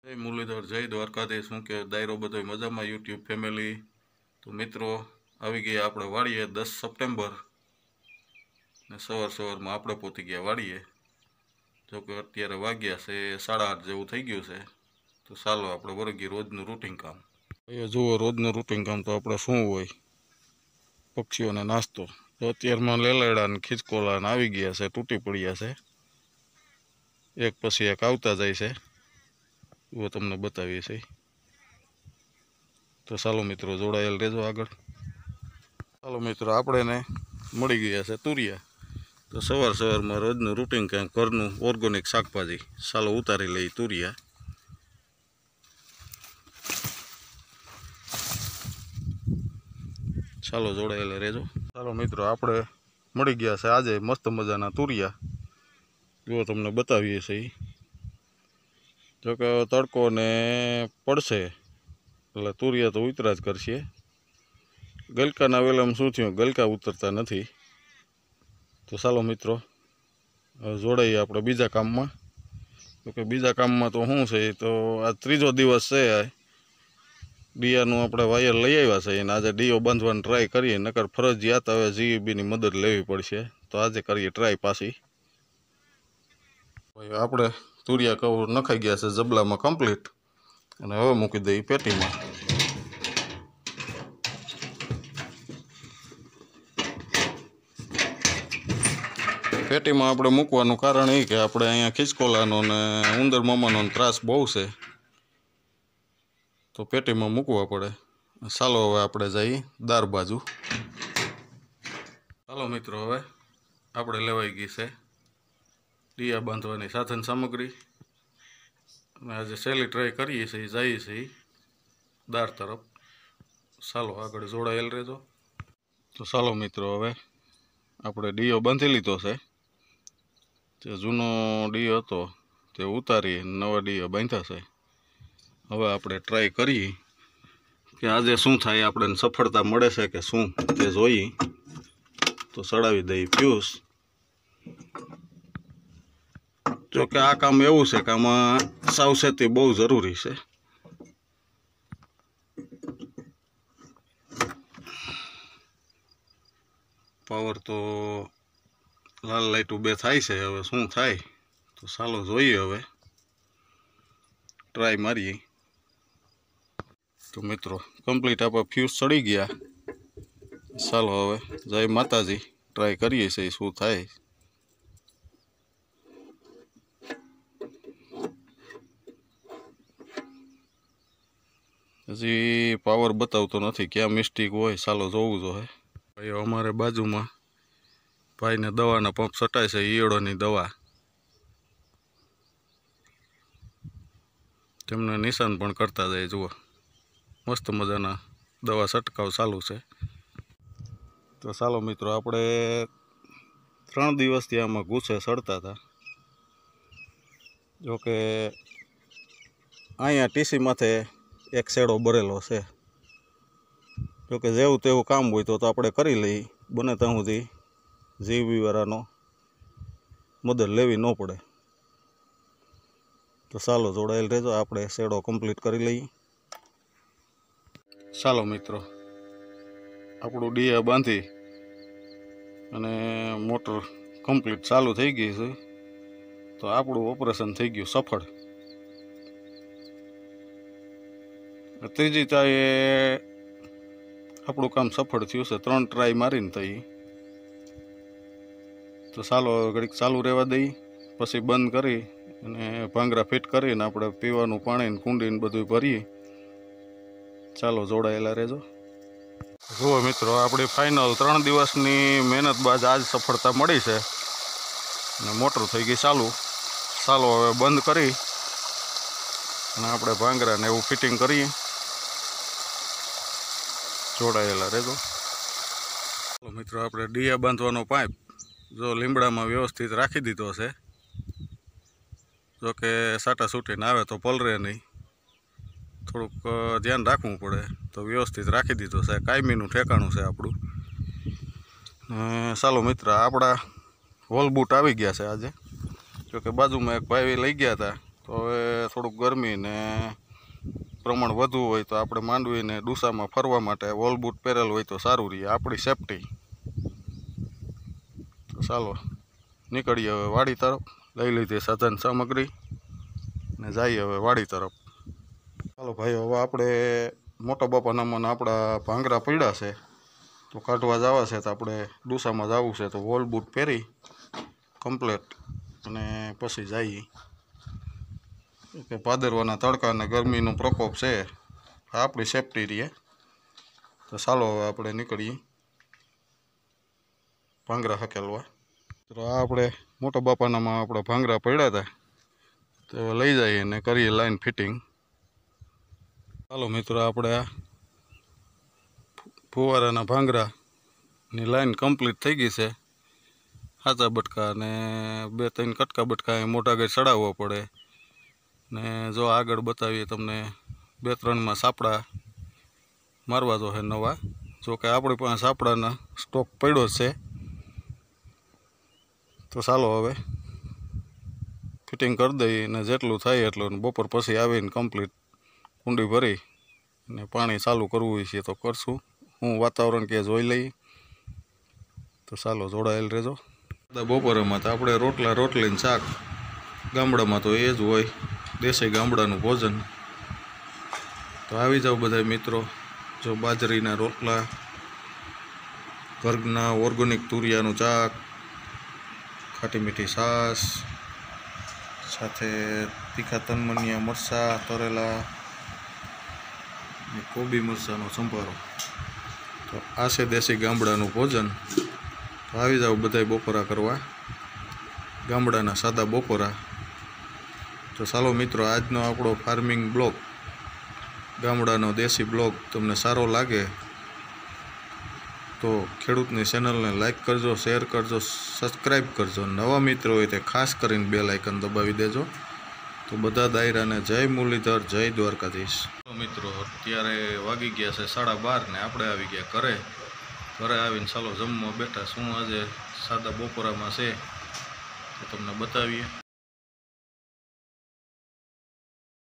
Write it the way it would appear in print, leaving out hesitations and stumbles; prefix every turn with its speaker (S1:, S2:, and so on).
S1: જય મુરલીધર, જય દ્વારકાધીશ. શું કે દાયરો બધો મજામાં યુટ્યુબ ફેમિલી? તો મિત્રો આવી ગયા આપણે વાડીએ 10 સપ્ટેમ્બર ને સવારમાં આપણે પહોંચી ગયા વાડીએ. જોકે અત્યારે વાગ્યા છે 8:30 જેવું થઈ ગયું છે. તો ચાલો આપણે વળગી રોજનું રૂટિન કામ. એ જુઓ, રોજનું રૂટિન કામ તો આપણે શું હોય, પક્ષીઓને નાસ્તો. તો અત્યારમાં લેલાડા ને ખીચકોલા આવી ગયા છે, તૂટી પડ્યા છે, એક પછી એક આવતા જાય છે. वो तमने बतावीए छे। तो चालो मित्रों जोड़ाયેલ રહેજો આગળ। ચાલો મિત્રો, આપણે ને મળી ગયા છે તુરિયા। તો સવારમાં રોજનું રૂટિન કામ, ઘરનું ઓર્ગેનિક શાકભાજી। ચાલો ઉતારી લઈ તુરિયા। ચાલો જોડાયેલા રહેજો। ચાલો મિત્રો, આપણે મળી ગયા છે આજે મસ્ત મજાના તુરિયા। જો તમને બતાવીએ છીએ। જો કે તડકો ને પડશે એટલે તુરિયા તો ઉતરા જ કરશે। ગલકાના વેલામાં શું થયું, ગલકા ઉતરતા નથી। તો ચાલો મિત્રો જોડાઈએ આપણે બીજા કામમાં। તો કે બીજા કામમાં તો શું છે, તો આ ત્રીજો દિવસ છે। ડીયાનું આપણે વાયર લઈ આવ્યા છે અને આજે ડીઓ બાંધવાની ટ્રાય કરીએ, નકર ફરજિયાત હવે જીઈબીની મદદ લેવી પડશે। તો આજે કરીએ ટ્રાય પાછી। આપણે તુરિયા કવર નખાઈ ગયા છે જબલામાં કમ્પ્લીટ, અને હવે મૂકી દઈએ પેટીમાં। પેટીમાં આપણે મૂકવાનું કારણ એ કે આપણે અહીંયા ખિસકોલાનો ને ઉંદર મામાનો ત્રાસ બહુ છે, તો પેટીમાં મૂકવા પડે। ચાલો હવે આપણે જઈએ દાર બાજુ। ચાલો મિત્રો, હવે આપણે લેવાઈ ગઈ છે ડીયા બાંધવાની સાધન સામગ્રી, અને આજે સહેલી ટ્રાય કરીએ છીએ, જઈએ છીએ દાર તરફ। ચાલો આગળ જોડાયેલ રહેજો। તો ચાલો મિત્રો, હવે આપણે ડીયો બાંધી લીધો છે। જે જૂનો ડીયો હતો તે ઉતારી નવા ડીયો બાંધ્યા છે। હવે આપણે ટ્રાય કરીએ કે આજે શું થાય, આપણને સફળતા મળે છે કે શું તે જોઈએ। તો ચડાવી દઈએ ફ્યુઝ। જોકે આ કામ એવું છે કે આમાં સાવચેતી બહુ જરૂરી છે। પાવર તો લાલ લાઈટું બે થાય છે, હવે શું થાય તો ચાલો જોઈએ। હવે ટ્રાય મારીએ। તો મિત્રો કમ્પ્લીટ આપણે ફ્યુઝ ચડી ગયા। ચાલો હવે જય માતાજી, ટ્રાય કરીએ છીએ શું થાય। હજી પાવર બતાવતો નથી, ક્યાં મિસ્ટેક હોય ચાલો જોવું જોઈએ। ભાઈ અમારે બાજુમાં ભાઈને દવાના પંપ છટાય છે, ઈયળોની દવા, તેમને નિશાન પણ કરતા જાય। જુઓ મસ્ત મજાના દવા છંટકાવ ચાલુ છે। તો ચાલો મિત્રો, આપણે 3 દિવસથી આમાં ગુસ્સે સડતા હતા। જોકે અહીંયા ટીસી માથે એક શેડો બરેલો છે। જોકે જેવું તેવું કામ હોય તો આપણે કરી લઈએ, બને ત્યાં સુધી જીવી વાળાનો મદદ લેવી ન પડે। તો ચાલો જોડાયેલ રહેજો, આપણે શેડો કમ્પ્લીટ કરી લઈએ। ચાલો મિત્રો, આપણું ડીયા બાંધી અને મોટર કમ્પ્લીટ ચાલુ થઈ ગઈ છે। તો આપણું ઓપરેશન થઈ ગયું સફળ। ત્રીજી ચાએ આપણું કામ સફળ થયું છે, 3 ટ્રાય મારીને થઈ। તો ચાલો ઘડીક ચાલુ રહેવા દઈએ, પછી બંધ કરી અને ભાંગરા ફિટ કરીને આપણે પીવાનું પાણી ને કુંડીને બધું ભરીએ। ચાલો જોડાયેલા રહેજો। જુઓ મિત્રો, આપણી ફાઇનલ 3 દિવસની મહેનત બાદ આજ સફળતા મળી છે અને મોટર થઈ ગઈ ચાલુ। ચાલો હવે બંધ કરી અને આપણે ભાંગરાને એવું ફિટિંગ કરીએ। જોડાયેલા રહેજો। ચાલો મિત્રો, આપણે ડીયા બાંધવાનો પાઇપ જો લીમડામાં વ્યવસ્થિત રાખી દીધો છે। જોકે સાટા છૂટીને આવે તો પલરે નહીં, થોડુંક ધ્યાન રાખવું પડે। તો વ્યવસ્થિત રાખી દીધો છે, કાયમીનું ઠેકાણું છે આપણું। ચાલો મિત્ર, આપણા હોલ બૂટ આવી ગયા છે આજે। જોકે બાજુમાં એક ભાઈ લઈ ગયા હતા, તો હવે થોડુંક ગરમી ને પ્રમાણ વધુ હોય તો આપણે માંડવીને ડૂસામાં ફરવા માટે વોલ બૂટ પહેરેલ હોય તો સારું રહે, આપણી સેફટી. તો ચાલો નીકળીએ હવે વાડી તરફ. લઈ લીધી સાધન સામગ્રી ને જઈએ હવે વાડી તરફ. ચાલો ભાઈ, હવે આપણે મોટા બાપાનામાં આપણા ભાંગરા પડ્યા છે તો કાઢવા જવા છે. તો આપણે ડૂસામાં જવું છે તો વોલ બૂટ પહેરી કમ્પ્લેટ અને પછી જઈએ. કે ભાદરવાના તડકા અને ગરમીનો પ્રકોપ છે, આપણી સેફટી રહે. તો ચાલો હવે આપણે નીકળીએ ભાંગરા હકેલવા. તો આ આપણે મોટા બાપાનામાં આપણા ભાંગરા પડ્યા હતા તો લઈ જઈએ અને કરીએ લાઈન ફિટિંગ. ચાલો મિત્રો, આપણે આ ફુવારાના ભાંગરાની લાઈન કમ્પ્લીટ થઈ ગઈ છે. હાચા બટકા અને 2-3 કટકા બટકા એ મોટા ગઈ ચડાવવા પડે ને જો આગળ બતાવીએ તમને 2-3માં સાપડા મારવા તો છે નવા. જો કે આપણી પાસે સાપડાના સ્ટોક પડ્યો છે. તો ચાલો હવે ફિટિંગ કરી દઈએ ને જેટલું થાય એટલું. બપોર પછી આવીને કમ્પ્લીટ કુંડી ભરી ને પાણી ચાલુ કરવું છે તો કરશું. હું વાતાવરણ કે જોઈ લઈએ. તો ચાલો જોડાયેલ રહેજો. બપોરેમાં તો આપણે રોટલીને શાક, ગામડામાં તો એ જ હોય, દેશી ગામડાનું ભોજન. તો આવી જાઓ બધા મિત્રો. જો બાજરીના રોટલા, ઘરના ઓર્ગેનિક તુરિયાનું શાક, ખાટી મીઠી છાશ, સાથે તીખા તનમનિયા મરચાં તરેલા, કોબી મરચાંનો સંભારો. તો આ છે દેશી ગામડાનું ભોજન. તો આવી જાઓ બધાય બપોરા કરવા, ગામડાના સાદા બપોરા. તો ચાલો મિત્રો, આજનો આપણો ફાર્મિંગ બ્લોગ, ગામડાનો દેશી બ્લોગ તમને સારો લાગે તો ખેડૂતની ચેનલને લાઈક કરજો, શેર કરજો, સબસ્ક્રાઈબ કરજો. નવા મિત્રો હોય તે ખાસ કરીને બેલ આઇકન દબાવી દેજો. તો બધા દાયરાને જય મુરલીધર, જય દ્વારકાધીશ. મિત્રો, અત્યારે વાગી ગયા છે 12:30 ને આપણે આવી ગયા ઘરે આવીને ચાલો જમવા બેઠા. શું આજે સાદા બપોરામાં છે તો તમને બતાવીએ.